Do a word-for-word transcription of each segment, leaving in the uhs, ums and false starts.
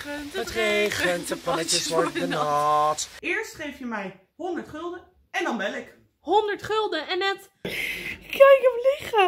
regent, het, het regent, de pannetjes worden nat. Eerst geef je mij honderd gulden en dan bel ik. honderd gulden en net... Kijk hem liggen.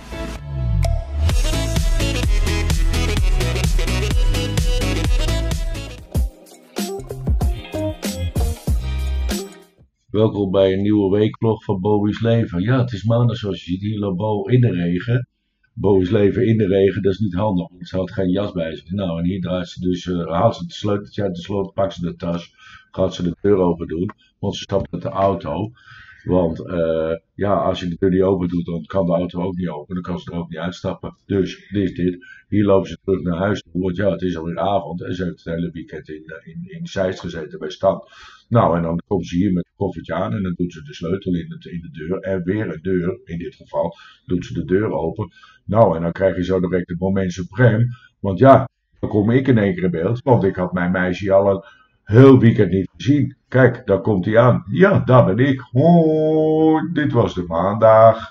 Welkom bij een nieuwe weekvlog van Bo's Leven. Ja, het is maandag zoals je ziet. Hier loopt Bo in de regen. Bo's Leven in de regen, dat is niet handig, want ze had geen jas bij zich. Nou, en hier draait ze dus, uh, haalt ze het sleuteltje uit de slot, pakt ze de tas, gaat ze de deur open doen, want ze stapt met de auto. Want uh, ja, als je de deur niet open doet, dan kan de auto ook niet open, dan kan ze er ook niet uitstappen. Dus, dit is dit. Hier lopen ze terug naar huis toe, want ja, het is alweer avond en ze heeft het hele weekend in, in, in Zeist gezeten bij Stan. Nou, en dan komt ze hier met een koffertje aan en dan doet ze de sleutel in de, in de deur. En weer een deur, in dit geval, doet ze de deur open. Nou, en dan krijg je zo direct het moment supreme. Want ja, dan kom ik in één keer in beeld. Want ik had mijn meisje al een heel weekend niet gezien. Kijk, daar komt hij aan. Ja, daar ben ik. Hoi, dit was de maandag.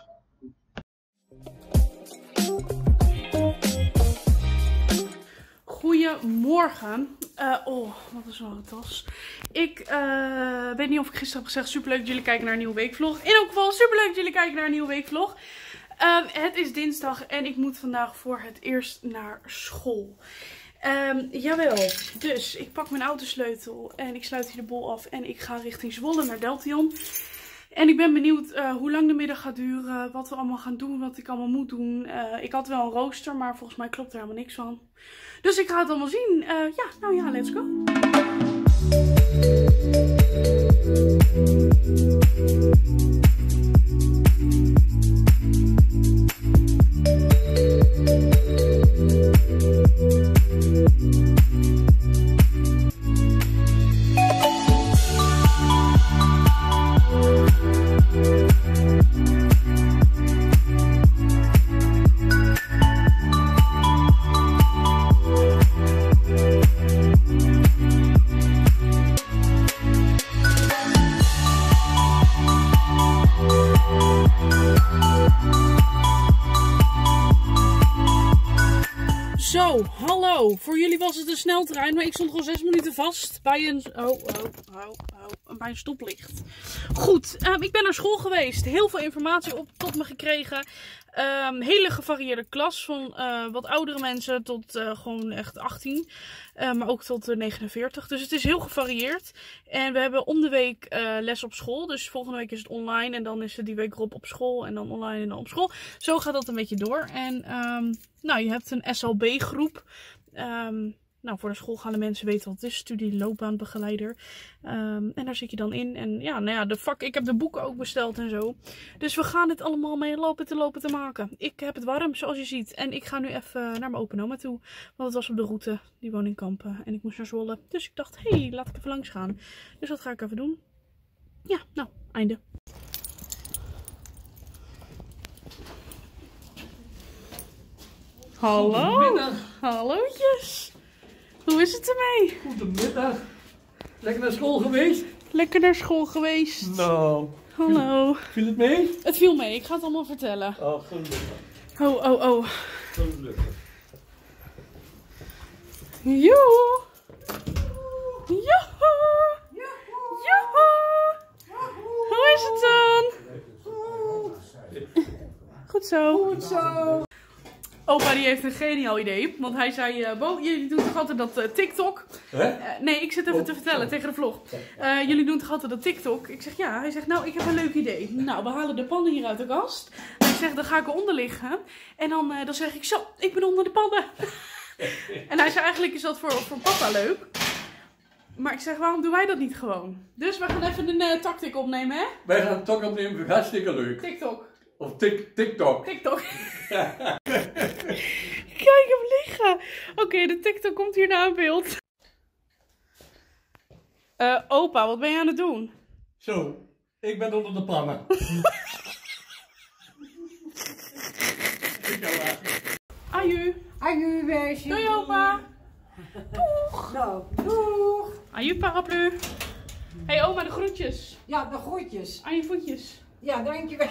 Goedemorgen. Uh, oh, wat een zware tas. Ik uh, weet niet of ik gisteren heb gezegd, superleuk dat jullie kijken naar een nieuwe weekvlog. In elk geval, superleuk dat jullie kijken naar een nieuwe weekvlog. Uh, het is dinsdag en ik moet vandaag voor het eerst naar school. Um, jawel, dus ik pak mijn autosleutel en ik sluit hier de bol af en ik ga richting Zwolle naar Deltion. En ik ben benieuwd uh, hoe lang de middag gaat duren, wat we allemaal gaan doen, wat ik allemaal moet doen. Uh, ik had wel een rooster, maar volgens mij klopt er helemaal niks van. Dus ik ga het allemaal zien. Uh, ja, nou ja, let's go. Zo, hallo. Voor jullie was het een sneltrein, maar ik stond gewoon zes minuten vast bij een, oh, oh, oh, oh, bij een stoplicht. Goed, um, ik ben naar school geweest. Heel veel informatie op tot me gekregen. Um, hele gevarieerde klas, van uh, wat oudere mensen tot uh, gewoon echt achttien. Uh, maar ook tot uh, negenenveertig. Dus het is heel gevarieerd. En we hebben om de week uh, les op school. Dus volgende week is het online. En dan is het die week erop op school. En dan online en dan op school. Zo gaat dat een beetje door. En um, nou, je hebt een S L B groep. Um, nou, voor de schoolgaande mensen weten wat het is. Studie loopbaanbegeleider. Um, en daar zit je dan in. En ja, nou ja, de vak, ik heb de boeken ook besteld en zo. Dus we gaan dit allemaal mee lopen te lopen te maken. Ik heb het warm, zoals je ziet. En ik ga nu even naar mijn open oma toe. Want het was op de route. Die woont in Kampen. En ik moest naar Zwolle. Dus ik dacht, hé, hey, laat ik even langs gaan. Dus dat ga ik even doen. Ja, nou, einde. Hallo. Goedemiddag. Hallootjes. Hoe is het ermee? Goedemiddag. Lekker naar school geweest? Lekker naar school geweest. Nou. Hallo. Viel het mee? Het viel mee, ik ga het allemaal vertellen. Oh, gelukkig. Oh, oh, oh. Gelukkig. Joe. Joe. Joe. Hoe is het dan? Goed zo. Goed zo. Opa die heeft een geniaal idee, want hij zei, uh, Bo, jullie doen toch altijd dat uh, TikTok? Hè? Uh, nee, ik zit even Oh, te vertellen sorry. tegen de vlog. Uh, jullie doen toch altijd dat TikTok? Ik zeg ja, hij zegt nou, ik heb een leuk idee. Nou, we halen de pannen hier uit de kast. En ik zeg, dan ga ik eronder liggen. En dan, uh, dan zeg ik zo, ik ben onder de pannen. En hij zei, eigenlijk is dat voor, voor papa leuk. Maar ik zeg, waarom doen wij dat niet gewoon? Dus we gaan even een uh, tactic opnemen, hè? Wij gaan het toch opnemen, vind ik hartstikke leuk. TikTok. Of tik, TikTok. TikTok. Kijk hem liggen. Oké, okay, de TikTok komt hier naar beeld. Uh, opa, wat ben je aan het doen? Zo, ik ben onder de pannen. Aju. Aju, wijsje. Doei opa. Doeg. Nou, doeg. Aju paraplu. Hé hey, oma, de groetjes. Ja, de groetjes. Aan je voetjes. Ja, dankjewel.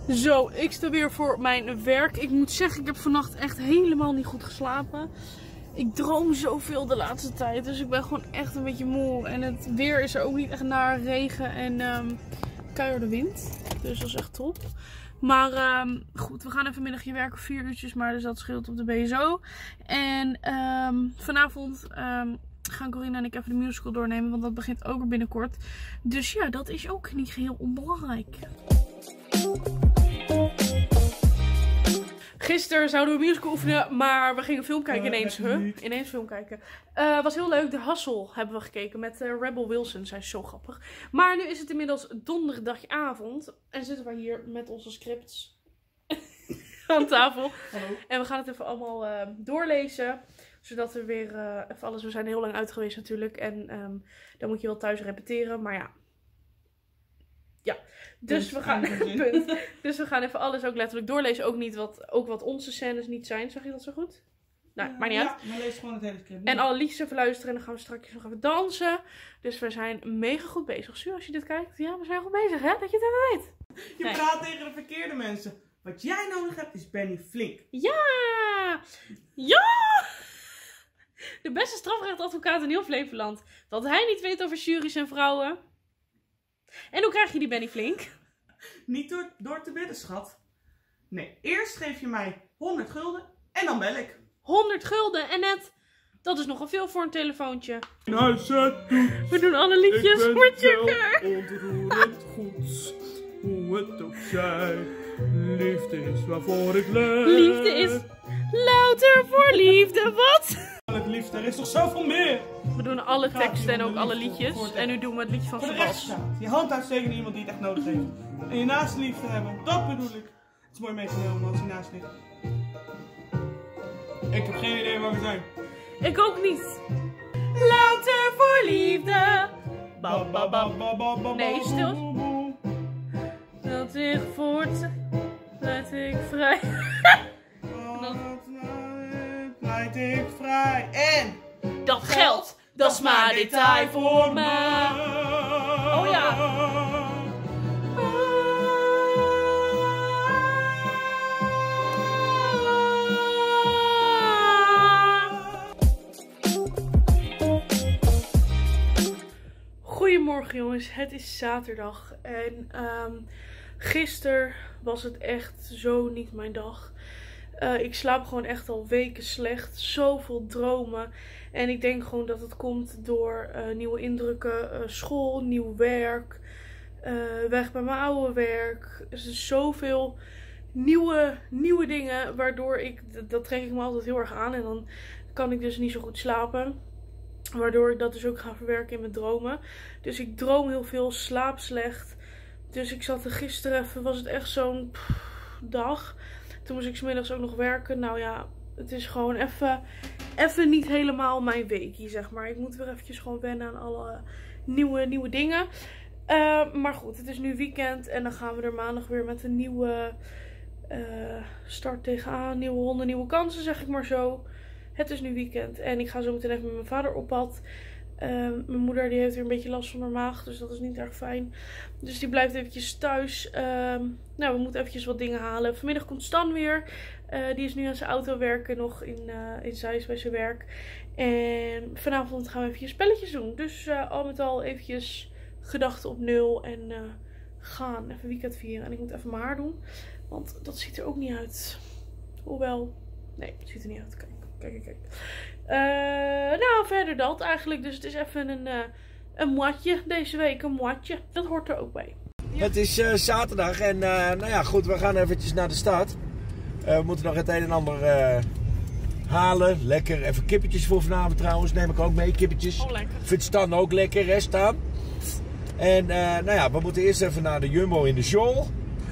Zo, ik sta weer voor mijn werk. Ik moet zeggen, ik heb vannacht echt helemaal niet goed geslapen. Ik droom zoveel de laatste tijd. Dus ik ben gewoon echt een beetje moe. En het weer is er ook niet echt naar. Regen en um, keiharde wind. Dus dat is echt top. Maar um, goed, we gaan even middagje werken. Vier uurtjes, maar dus dat scheelt op de B S O. En um, vanavond um, gaan Corinne en ik even de musical doornemen. Want dat begint ook weer binnenkort. Dus ja, dat is ook niet geheel onbelangrijk. Gisteren zouden we musical oefenen, maar we gingen film kijken ineens. Huh? Ineens film kijken. Uh, was heel leuk. De Hustle hebben we gekeken met uh, Rebel Wilson. Zij is zo grappig. Maar nu is het inmiddels donderdagavond. En zitten we hier met onze scripts aan tafel. Hallo. En we gaan het even allemaal uh, doorlezen. Zodat we weer uh, even alles... We zijn heel lang uit geweest natuurlijk. En um, dan moet je wel thuis repeteren. Maar ja... Ja, dus we, gaan, punt. dus we gaan even alles ook letterlijk doorlezen. Ook, niet wat, ook wat onze scènes niet zijn. Zag je dat zo goed? Nou, ja, maakt niet ja, uit. maar lees gewoon het hele script. En alle liedjes even luisteren. En dan gaan we straks nog even dansen. Dus we zijn mega goed bezig. Su, als je dit kijkt. Ja, we zijn goed bezig, hè? Dat je het even weet. Je nee. praat tegen de verkeerde mensen. Wat jij nodig hebt is Benny Flink. Ja! Ja! De beste strafrechtadvocaat in heel Flevoland. Dat hij niet weet over juries en vrouwen. En hoe krijg je die Benny Flink? Niet door, door te bidden, schat. Nee, eerst geef je mij honderd gulden en dan bel ik. honderd gulden en net, dat is nogal veel voor een telefoontje. In huis het doet. We doen alle liedjes voor Tjekker. Ontroerend goed, hoe het ook zij. Liefde is waarvoor ik leef. Liefde is louter voor liefde, wat? Liefde, er is toch zoveel meer? We doen alle teksten en ook alle liedjes. En nu doen we het liedje van Sebas. Je hand uitsteken naar iemand die het echt nodig heeft. En je naast liefde hebben, dat bedoel ik. Het is mooi meegenomen als je naast ligt. Ik heb geen idee waar we zijn. Ik ook niet. Louter voor liefde. Ba, ba, ba, ba, ba, ba, nee, stil. Dat ik voort, laat ik vrij. Laat ik vrij. En dat geld, dat is maar detail voor mij. Oh ja. Goedemorgen jongens, het is zaterdag en um, gisteren was het echt zo niet mijn dag. Uh, ik slaap gewoon echt al weken slecht, zoveel dromen en ik denk gewoon dat het komt door uh, nieuwe indrukken, uh, school, nieuw werk, uh, weg bij mijn oude werk. Er zijn zoveel nieuwe, nieuwe dingen waardoor ik, dat trek ik me altijd heel erg aan en dan kan ik dus niet zo goed slapen. Waardoor ik dat dus ook ga verwerken in mijn dromen. Dus ik droom heel veel, slaap slecht. Dus ik zat er gisteren even, was het echt zo'n dag. Toen moest ik 's middags ook nog werken. Nou ja, het is gewoon even, even niet helemaal mijn weekie, zeg maar. Ik moet weer eventjes gewoon wennen aan alle nieuwe, nieuwe dingen. Uh, maar goed, het is nu weekend en dan gaan we er maandag weer met een nieuwe uh, start tegenaan. Nieuwe honden, nieuwe kansen, zeg ik maar zo. Het is nu weekend en ik ga zo meteen even met mijn vader op pad. Uh, mijn moeder die heeft weer een beetje last van haar maag, dus dat is niet erg fijn. Dus die blijft eventjes thuis. Uh, nou, we moeten eventjes wat dingen halen. Vanmiddag komt Stan weer. Uh, die is nu aan zijn auto werken, nog in, uh, in Zeist bij zijn werk. En vanavond gaan we eventjes spelletjes doen. Dus uh, al met al eventjes gedachten op nul en uh, gaan. Even weekend vieren. En ik moet even mijn haar doen, want dat ziet er ook niet uit. Hoewel, nee, het ziet er niet uit. Kijk. Kijk, kijk. Uh, nou, verder dat eigenlijk. Dus het is even een, uh, een moatje deze week. Een moatje. Dat hoort er ook bij. Ja. Het is uh, zaterdag en uh, nou ja, goed, we gaan eventjes naar de stad. Uh, we moeten nog het een en ander uh, halen. Lekker. Even kippetjes voor vanavond trouwens. Neem ik ook mee, kippetjes. Oh, lekker. Vindt Stan ook lekker, hè, Stan? En uh, nou ja, we moeten eerst even naar de Jumbo in de School.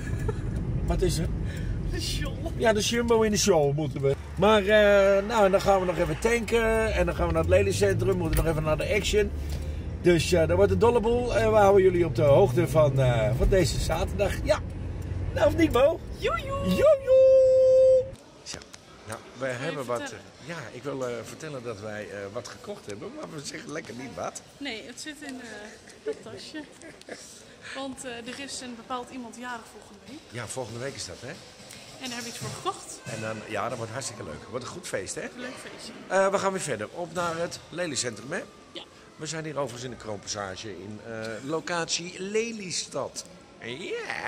Wat is er? De School. Ja, de Jumbo in de School moeten we. Maar uh, nou, dan gaan we nog even tanken en dan gaan we naar het leliencentrum, we moeten nog even naar de Action. Dus uh, dat wordt een dolle boel en we houden jullie op de hoogte van, uh, van deze zaterdag. Ja, nou of niet Bo? Joejoe! Joejoe! Zo, nou, wij hebben wat, uh, ja, ik wil uh, vertellen dat wij uh, wat gekocht hebben, maar we zeggen lekker niet wat. Nee, het zit in uh, dat tasje. Want uh, er is een bepaald iemand jarig volgende week. Ja, volgende week is dat, hè? En daar heb ik iets voor gekocht. En dan, ja, dat wordt hartstikke leuk. Wordt een goed feest, hè? Leuk feestje. Uh, we gaan weer verder. Op naar het Lelycentrum, hè? Ja. We zijn hier overigens in de Kroonpassage in uh, locatie Lelystad. Ja.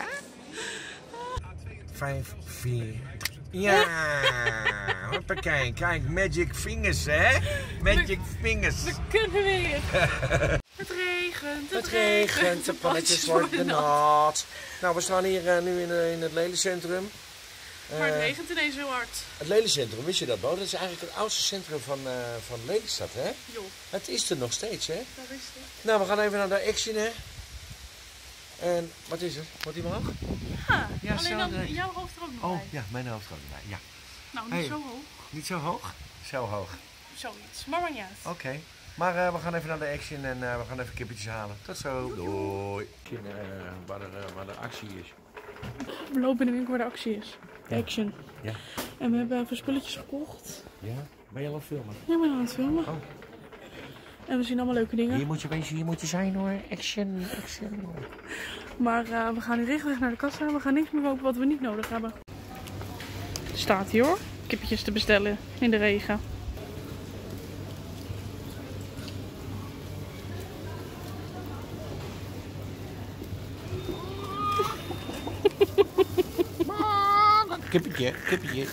Vijf, vier. Ja. Hoppakee. Kijk, magic fingers, hè? Magic fingers. We kunnen weer. Het regent, het, Het regent, de pannetjes worden nat. Nou, we staan hier uh, nu in, uh, in het Lelycentrum. Uh, Maar het regent ineens heel hard. Het Lelycentrum, wist je dat, Bo? Dat is eigenlijk het oudste centrum van, uh, van Lelystad, hè? Jo, Het is er nog steeds, hè? dat wist ik. Nou, we gaan even naar de Action, hè? En wat is er? Wordt die omhoog? Ja, Ja, alleen zo dan de- jouw hoofd er ook nog Oh, bij. ja, mijn hoofd gaat erbij, ja. Nou, niet Hey. zo hoog. Niet zo hoog? Zo hoog. Zoiets. Maar maar niet uit. Oké. Okay. Maar uh, we gaan even naar de Action en uh, we gaan even kippetjes halen. Tot zo. Doei. Uh, waar, de, uh, waar de actie is. We lopen in de winkel waar de actie is. Ja. Action. Ja. En we hebben even spulletjes gekocht. Ja? Ben je al aan het filmen? Ja, ik ben aan het filmen. Oh. En we zien allemaal leuke dingen. Hier moet je wezen, hier moet je zijn hoor. Action, action. Maar uh, we gaan nu regelrecht naar de kassa. We gaan niks meer kopen wat we niet nodig hebben. Staat hier hoor. Kippetjes te bestellen in de regen. Kippetje, kippetje.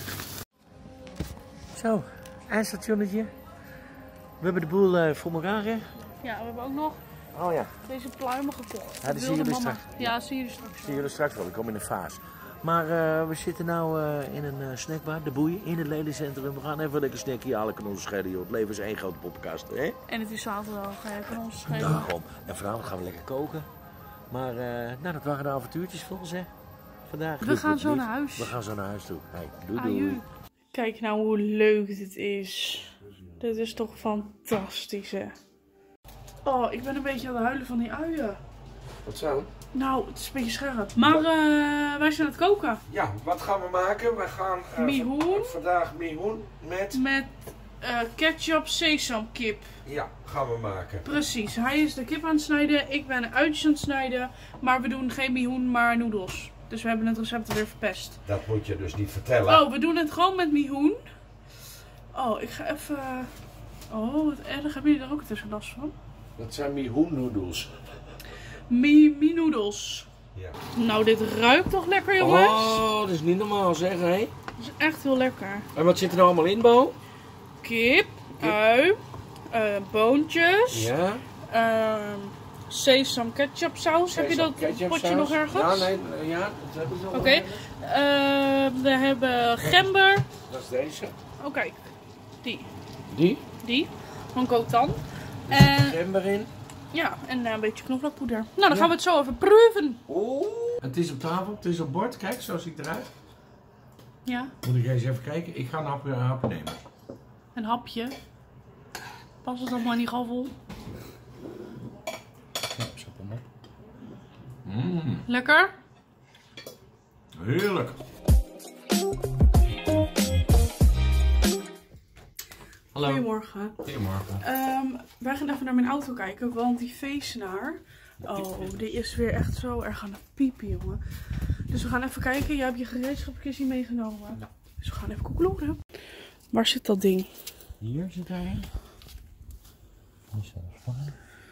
Zo, eindstationnetje. We hebben de boel uh, voor elkaar, hè? Ja, we hebben ook nog Oh ja, deze pluimen gekocht. Ja, die zien jullie straks. Ja, zie je straks. zien jullie straks wel. Ik kom in een vaas. Maar uh, we zitten nu uh, in een uh, snackbar, de Boeien, in het Lelycentrum. We gaan even lekker snackje halen, kan ons schelen, joh. Het leven is één grote poppenkast, hè? En het is zaterdag, hè? Kan ons schelen. Daarom. En vanavond gaan we lekker koken. Maar, uh, nou, dat waren de avontuurtjes volgens, hè? Vandaag. We Doe gaan het zo niet. naar huis. We gaan zo naar huis toe. Hey, doei doei. Aju. Kijk nou hoe leuk dit is. Dit is toch fantastisch, hè? Oh, ik ben een beetje aan het huilen van die uien. Wat zo? Nou, het is een beetje scherp. Maar uh, wij zijn aan het koken. Ja, wat gaan we maken? We gaan uh, Mihoen. vandaag mihoen met... Met uh, ketchup sesamkip. Ja, gaan we maken. Precies. Hij is de kip aan het snijden. Ik ben de uitjes aan het snijden. Maar we doen geen mihoen, maar noedels. Dus we hebben het recept weer verpest. Dat moet je dus niet vertellen. Oh, we doen het gewoon met mihoen. Oh, ik ga even... Oh, wat erg. Hebben jullie er ook tussen last van? Dat zijn mihoennoedels. Mi-noedels. Ja. Nou, dit ruikt toch lekker, jongens? Oh, dat is niet normaal zeg, hé. Dat is echt heel lekker. En wat zit er nou allemaal in, Bo? Kip, ui, uh, boontjes, Ja. uh, sesam ketchup saus. Heb je dat potje nog ergens? Ja, nee, ja, dat heb ik wel. Oké. Okay. Uh, we hebben gember. Dat is deze. Oh, kijk. Die. Die? Die. Van Kotan. En, Gember in. ja, en uh, een beetje knoflookpoeder. Nou, dan ja. gaan we het zo even proeven. Oeh. Het is op tafel, het is op bord. Kijk, zo ziet het eruit. Ja. Moet ik eens even kijken? Ik ga een hapje, een hapje nemen. Een hapje. Pas het allemaal in die gaffel. Ja, zet hem op. Mm. Lekker? Heerlijk. Hallo. Goedemorgen. Goedemorgen. Um, wij gaan even naar mijn auto kijken, want die feestnaar, oh, die is weer echt zo erg aan het piepen, jongen. Dus we gaan even kijken. Jij hebt je gereedschapjes hier meegenomen. Ja. Dus we gaan even koekloeren. Waar zit dat ding? Hier zit hij in. Die is wel fijn.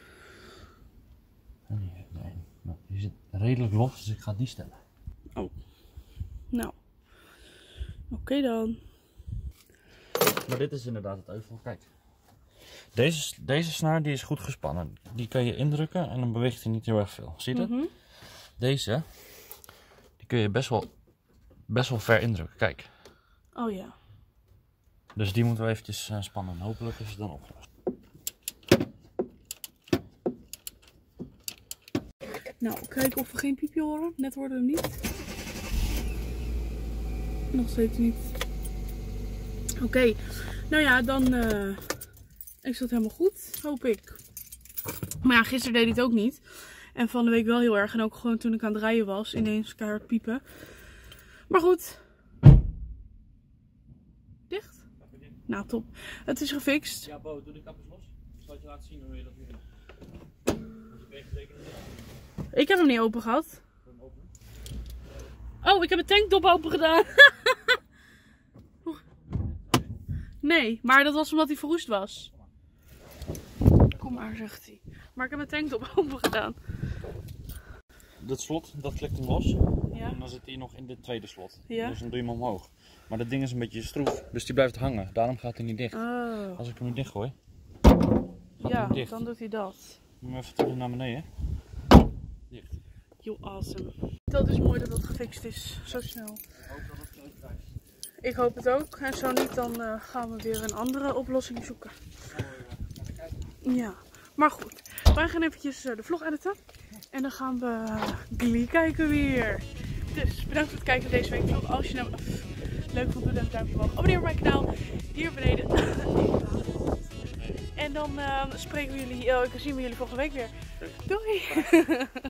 En die heeft er een. Nou, die zit redelijk los, dus ik ga die stellen. Oh. Nou. Oké okay dan. Maar dit is inderdaad het euvel. Kijk. Deze, deze snaar die is goed gespannen. Die kan je indrukken en dan beweegt hij niet heel erg veel. Zie je dat? Mm-hmm. Deze, die kun je best wel, best wel ver indrukken. Kijk. Oh ja. Dus die moeten we eventjes uh, spannen. Hopelijk is het dan opgelost. Nou, kijken of we geen piepje horen. Net worden we hem niet. Nog steeds niet. Oké. Okay. Nou ja, dan uh, is dat helemaal goed. Hoop ik. Maar ja, gisteren deed hij het ook niet. En van de week wel heel erg. En ook gewoon toen ik aan het rijden was. Ineens keihard piepen. Maar goed. Dicht? Nou, top. Het is gefixt. Ja, Bo, doe de kap eens los. Ik zal je laten zien hoe je dat moet doen. Ik heb hem niet open gehad. Oh, ik heb een tanktop open gedaan. Nee, maar dat was omdat hij verroest was. Kom maar, zegt hij. Maar ik heb mijn tanktop open gedaan. Dat slot, dat klikt hem los. Ja. En dan zit hij nog in dit tweede slot. Ja. Dus dan doe je hem omhoog. Maar dat ding is een beetje stroef, dus die blijft hangen. Daarom gaat hij niet dicht. Oh. Als ik hem nu dicht gooi, gaat Ja, hij dicht. dan doet hij dat. Moet je even terug naar beneden. Dicht. Yo, awesome. Dat is mooi dat dat gefixt is. Zo snel. Ik hoop het ook. En zo niet, dan uh, gaan we weer een andere oplossing zoeken. Ja, maar goed. Wij gaan eventjes uh, de vlog editen. En dan gaan we uh, Glee kijken weer. Dus bedankt voor het kijken naar deze week vlog. Als je nou pff, leuk vond, doe dan een duimpje omhoog. Abonneer op mijn kanaal. Hier beneden. En dan uh, spreken we jullie, uh, zien we jullie volgende week weer. Doei!